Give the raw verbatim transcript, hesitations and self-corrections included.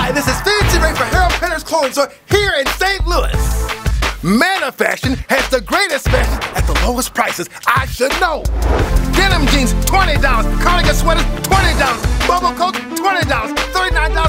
Hi, this is Steve T. Ray for Harold Penner's Clothing Store here in Saint Louis. Manor Fashion has the greatest fashion at the lowest prices. I should know. Denim jeans, twenty dollars. Cardigan sweaters, twenty dollars. Bubble coats, twenty dollars. thirty-nine dollars